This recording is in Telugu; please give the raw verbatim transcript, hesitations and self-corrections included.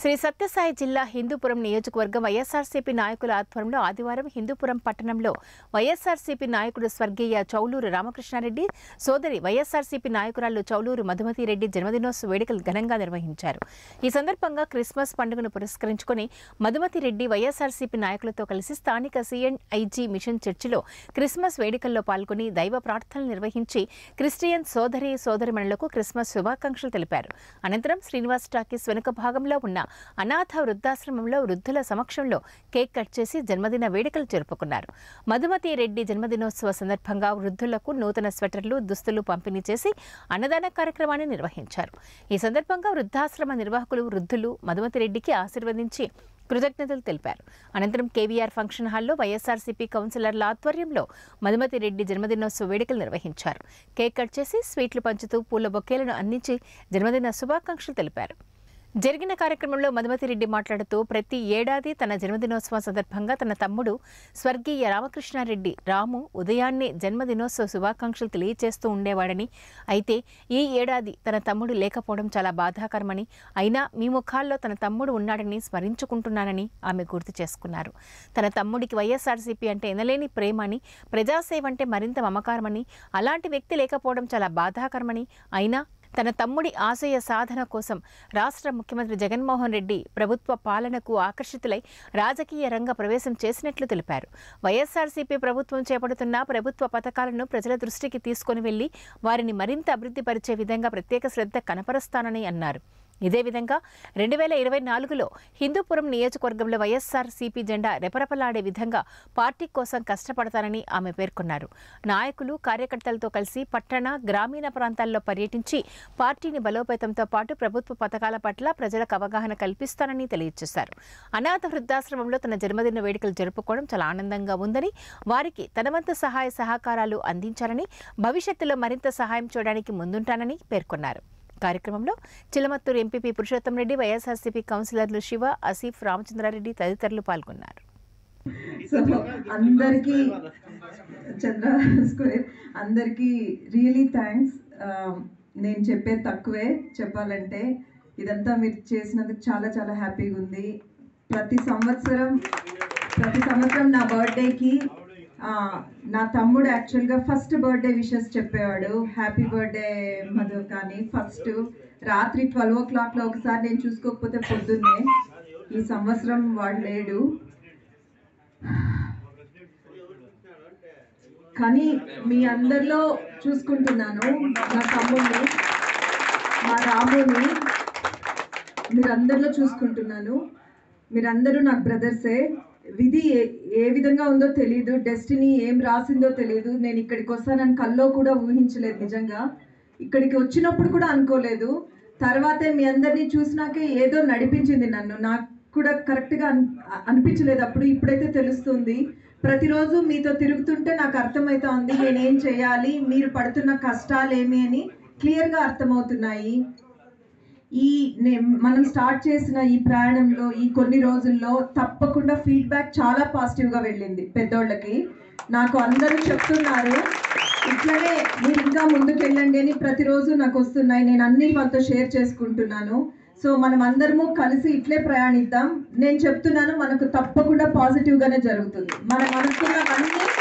శ్రీ సత్యసాయి జిల్లా హిందూపురం నియోజకవర్గం వైఎస్ఆర్సీపీ నాయకుల ఆధ్వర్యంలో ఆదివారం హిందూపురం పట్టణంలో వైఎస్ఆర్సీపీ నాయకుడు స్వర్గీయ చౌలూరు రామకృష్ణారెడ్డి సోదరి వైఎస్ఆర్సీపీ నాయకురాలు చౌలూరు మధుమతిరెడ్డి జన్మదినోత్సవ వేడుకలు ఘనంగా నిర్వహించారు. ఈ సందర్భంగా క్రిస్మస్ పండుగను పురస్కరించుకుని మధుమతిరెడ్డి వైఎస్ఆర్సీపీ నాయకులతో కలిసి స్థానిక సిఎన్ఐజీ మిషన్ చర్చిలో క్రిస్మస్ వేడుకల్లో పాల్గొని దైవ ప్రార్థనలు నిర్వహించి క్రిస్టియన్ సోదరి సోదరిమణులకు క్రిస్మస్ శుభాకాంక్షలు తెలిపారు. అనంతరం శ్రీనివాస్ టాకీస్ వెనుక భాగంలో ఉన్న అనాథ వృద్ధాశ్రమంలో వృద్ధుల సమక్షంలో కేక్ కట్ చేసి జన్మదిన వేడుకలు జరుపుకున్నారు. మధుమతి రెడ్డి జన్మదినోత్సవ సందర్భంగా వృద్ధులకు నూతన స్వెటర్లు, దుస్తులు పంపిణీ చేసి అన్నదాన కార్యక్రమాన్ని నిర్వహించారు. ఈ సందర్భంగా వృద్ధాశ్రమ నిర్వాహకులు వృద్ధులు మధుమతి రెడ్డికి ఆశీర్వదించి కృతజ్ఞతలు తెలిపారు. అనంతరం కేవీఆర్ ఫంక్షన్ హాల్లో వైఎస్ఆర్సీపీ కౌన్సిలర్ల ఆధ్వర్యంలో మధుమతి రెడ్డి జన్మదినోత్సవ వేడుకలు నిర్వహించారు. కేక్ కట్ చేసి స్వీట్లు పంచుతూ పూల బొకేలను అందించి జన్మదిన శుభాకాంక్షలు తెలిపారు. జరిగిన కార్యక్రమంలో మధుమతిరెడ్డి మాట్లాడుతూ ప్రతి ఏడాది తన జన్మదినోత్సవం సందర్భంగా తన తమ్ముడు స్వర్గీయ రామకృష్ణారెడ్డి రాము ఉదయాన్నే జన్మదినోత్సవ శుభాకాంక్షలు తెలియజేస్తూ ఉండేవాడని, అయితే ఈ ఏడాది తన తమ్ముడు లేకపోవడం చాలా బాధాకరమని, అయినా మీ ముఖాల్లో తన తమ్ముడు ఉన్నాడని స్మరించుకుంటున్నానని ఆమె గుర్తు చేసుకున్నారు. తన తమ్ముడికి వైఎస్ఆర్సీపీ అంటే ఎనలేని ప్రేమ అని, ప్రజాసేవ అంటే మరింత మమకారమని, అలాంటి వ్యక్తి లేకపోవడం చాలా బాధాకరమని, అయినా తన తమ్ముడి ఆశయ సాధన కోసం రాష్ట్ర ముఖ్యమంత్రి జగన్మోహన్ రెడ్డి ప్రభుత్వ పాలనకు ఆకర్షితులై రాజకీయ రంగ ప్రవేశం చేసినట్లు తెలిపారు. వైఎస్ఆర్సీపీ ప్రభుత్వం చేపడుతున్న ప్రభుత్వ పథకాలను ప్రజల దృష్టికి తీసుకుని వెళ్లి వారిని మరింత అభివృద్ధి పరిచే విధంగా ప్రత్యేక శ్రద్ధ కనపరుస్తానని అన్నారు. ఇదే విధంగా రెండు వేల ఇరవై నాలుగులో హిందూపురం నియోజకవర్గంలో వైఎస్ఆర్సీపీ జెండా రెపరెపలాడే విధంగా పార్టీ కోసం కష్టపడతానని ఆమె పేర్కొన్నారు. నాయకులు కార్యకర్తలతో కలిసి పట్టణ గ్రామీణ ప్రాంతాల్లో పర్యటించి పార్టీని బలోపేతంతో పాటు ప్రభుత్వ పథకాల పట్ల ప్రజలకు అవగాహన కల్పిస్తానని తెలియజేశారు. అనాథ వృద్ధాశ్రమంలో తన జన్మదిన వేడుకలు జరుపుకోవడం చాలా ఆనందంగా ఉందని, వారికి తన వంతు సహాయ సహకారాలు అందించాలని, భవిష్యత్తులో మరింత సహాయం చేయడానికి ముందుంటానని పేర్కొన్నారు. కార్యక్రమంలో చిలమత్తూరు ఎంపీపీ పురుషోత్తం రెడ్డి, వైఎస్ఆర్సీపీ కౌన్సిలర్లు శివ, ఆసిఫ్, రామచంద్రారెడ్డి తదితరులు పాల్గొన్నారు. సో అందరికీ చంద్ర స్క్వేర్ అందరికీ రియలీ థ్యాంక్స్. నేను చెప్పేది తక్కువే, చెప్పాలంటే ఇదంతా మీరు చేసినందుకు చాలా చాలా హ్యాపీగా ఉంది. ప్రతి సంవత్సరం ప్రతి సంవత్సరం నా బర్త్డేకి నా తమ్ముడు యాక్చువల్గా ఫస్ట్ బర్త్డే విషెస్ చెప్పేవాడు, హ్యాపీ బర్త్డే మధు. కానీ ఫస్ట్ రాత్రి ట్వెల్వ్ ఓ క్లాక్లో ఒకసారి నేను చూసుకోకపోతే పొద్దున్నే. ఈ సంవత్సరం వాడు లేడు, కానీ మీ అందరిలో చూసుకుంటున్నాను నా తమ్ముడిని, మా రాముని మీరందరిలో చూసుకుంటున్నాను. మీరందరూ నాకు బ్రదర్సే. విధి ఏ ఏ విధంగా ఉందో తెలియదు, డెస్టినీ ఏం రాసిందో తెలియదు. నేను ఇక్కడికి వస్తానని కల్లో కూడా ఊహించలేదు. నిజంగా ఇక్కడికి వచ్చినప్పుడు కూడా అనుకోలేదు. తర్వాతే మీ అందరినీ చూసినాకే ఏదో నడిపించింది నన్ను. నాకు కూడా కరెక్ట్గా అన్ అనిపించలేదు అప్పుడు, ఇప్పుడైతే తెలుస్తుంది. ప్రతిరోజు మీతో తిరుగుతుంటే నాకు అర్థమవుతా ఉంది నేనేం చేయాలి, మీరు పడుతున్న కష్టాలు ఏమి అని క్లియర్గా అర్థమవుతున్నాయి. ఈ మనం స్టార్ట్ చేసిన ఈ ప్రయాణంలో ఈ కొన్ని రోజుల్లో తప్పకుండా ఫీడ్బ్యాక్ చాలా పాజిటివ్గా వెళ్ళింది. పెద్దోళ్ళకి నాకు అందరూ చెప్తున్నారు ఇట్లనే మీరు ఇంకా ముందుకు వెళ్ళండి అని ప్రతిరోజు నాకు వస్తున్నాయి. నేను అన్ని వాళ్ళతో షేర్ చేసుకుంటున్నాను. సో మనం అందరము కలిసి ఇట్లే ప్రయాణిద్దాం. నేను చెప్తున్నాను మనకు తప్పకుండా పాజిటివ్గానే జరుగుతుంది. మనం అనుకున్నవన్నీ